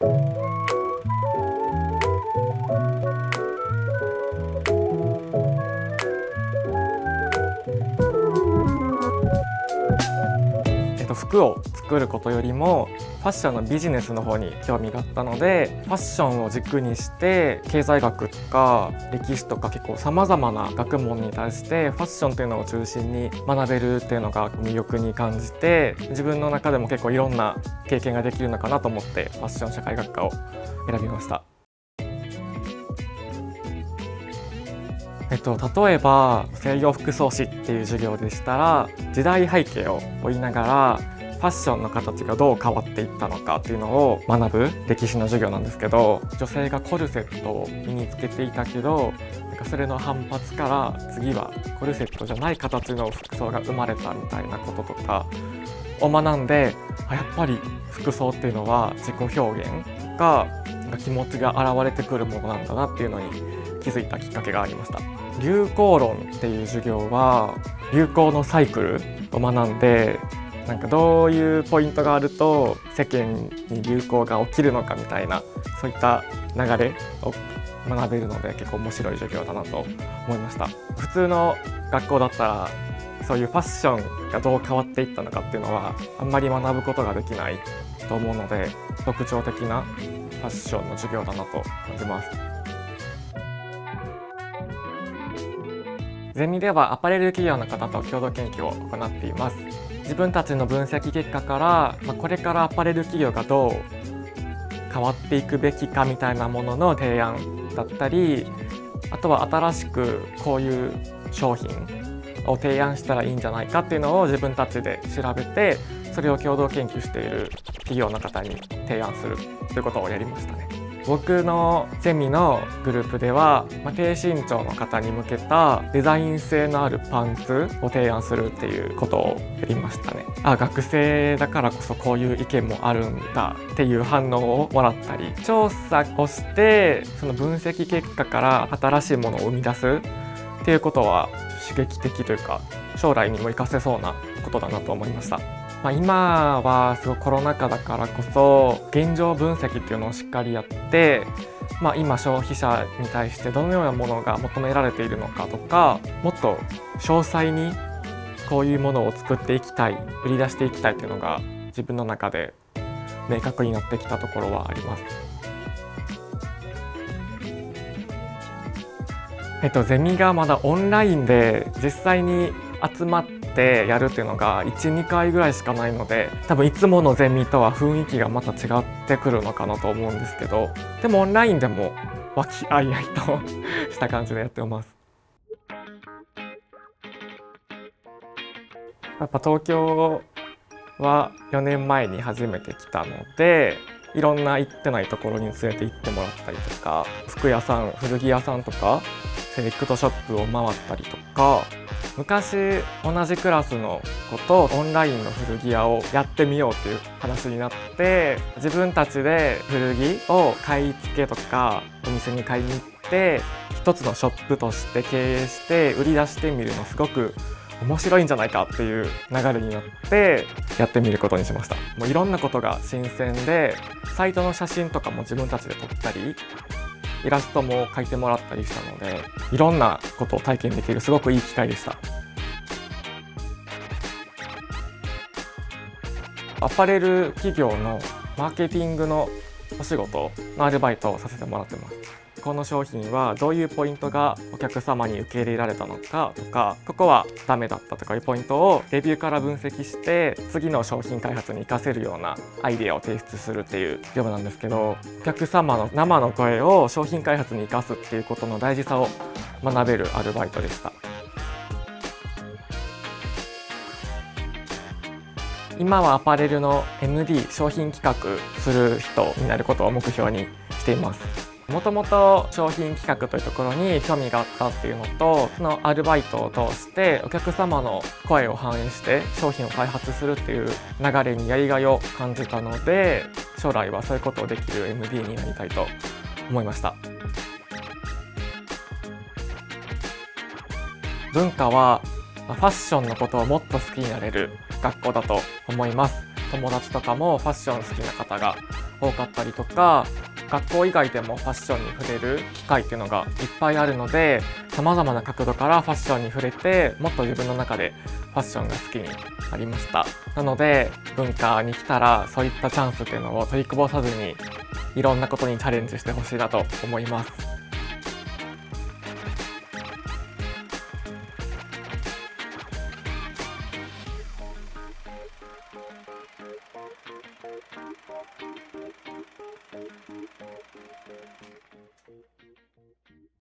服を作ることよりもファッションのビジネスの方に興味があったので、ファッションを軸にして経済学とか歴史とか結構さまざまな学問に対してファッションというのを中心に学べるっていうのが魅力に感じて、自分の中でも結構いろんな経験ができるのかなと思ってファッション社会学科を選びました。例えば西洋服装史っていう授業でしたら、時代背景を追いながらファッションの形がどう変わっていったのかっていうのを学ぶ歴史の授業なんですけど、女性がコルセットを身につけていたけど、それの反発から次はコルセットじゃない形の服装が生まれたみたいなこととかを学んで、やっぱり服装っていうのは自己表現とか気持ちが現れてくるものなんだなっていうのに気づいたきっかけがありました。流行論っていう授業は流行のサイクルを学んで、どういうポイントがあると世間に流行が起きるのかみたいな、そういった流れを学べるので結構面白い授業だなと思いました。普通の学校だったらそういうファッションがどう変わっていったのかっていうのはあんまり学ぶことができないと思うので、特徴的なファッションの授業だなと感じます。ゼミではアパレル企業の方と共同研究を行っています。自分たちの分析結果から、これからアパレル企業がどう変わっていくべきかみたいなものの提案だったり、あとは新しくこういう商品を提案したらいいんじゃないかっていうのを自分たちで調べて、それを共同研究している企業の方に提案するということをやりましたね。僕のゼミのグループでは、低身長の方に向けたデザイン性のあるパンツを提案するっていうことをやりましたね。学生だからこそこういう意見もあるんだっていう反応をもらったり、調査をしてその分析結果から新しいものを生み出すっていうことは刺激的というか、将来にも活かせそうなことだなと思いました。今はすごいコロナ禍だからこそ現状分析っていうのをしっかりやって、今消費者に対してどのようなものが求められているのかとか、もっと詳細にこういうものを作っていきたい、売り出していきたいっていうのが自分の中で明確になってきたところはあります。ゼミがまだオンラインで実際に集まってやるっていうのが 1,2 回ぐらいしかないので、多分いつものゼミとは雰囲気がまた違ってくるのかなと思うんですけど、でもオンラインでも和気あいあいとした感じでやってます。やっぱ東京は4年前に初めて来たので、いろんな行ってないところに連れて行ってもらったりとか、服屋さん、古着屋さんとかセレクトショップを回ったりとか、昔同じクラスの子とオンラインの古着屋をやってみようっていう話になって、自分たちで古着を買い付けとかお店に買いに行って一つのショップとして経営して売り出してみるのすごく面白いんじゃないかっていう流れになってやってみることにしました。もういろんなことが新鮮で、サイトの写真とかも自分たちで撮ったりイラストも描いてもらったりしたので、いろんなことを体験できるすごくいい機会でした。アパレル企業のマーケティングのお仕事のアルバイトをさせてもらってます。この商品はどういうポイントがお客様に受け入れられたのかとか、ここはダメだったとかいうポイントをレビューから分析して次の商品開発に活かせるようなアイデアを提出するっていう業務なんですけど、お客様の生の声を商品開発に生かすっていうことの大事さを学べるアルバイトでした。今はアパレルの MD 商品企画する人になることを目標にしています。もともと商品企画というところに興味があったっていうのと、そのアルバイトを通してお客様の声を反映して商品を開発するっていう流れにやりがいを感じたので、将来はそういうことをできる MD になりたいと思いました。文化はファッションのことをもっと好きになれる学校だと思います。友達とかもファッション好きな方が多かったりとか、学校以外でもファッションに触れる機会っていうのがいっぱいあるので、さまざまな角度からファッションに触れて、もっと自分の中でファッションが好きになりました。なので文化に来たらそういったチャンスっていうのを取りこぼさずに、いろんなことにチャレンジしてほしいなと思います。